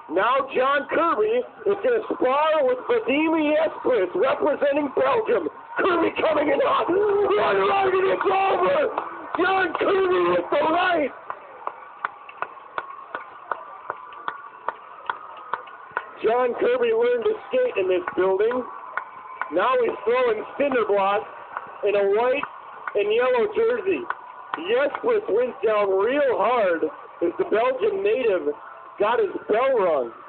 Now John Kirby is going to spar with Vadim Gyesbreghs representing Belgium. Kirby coming in hot. One right and it's over. John Kirby with the right. John Kirby learned to skate in this building. Now he's throwing cinder blocks in a white and yellow jersey. Gyesbreghs went down real hard as the Belgian native got his bell rung.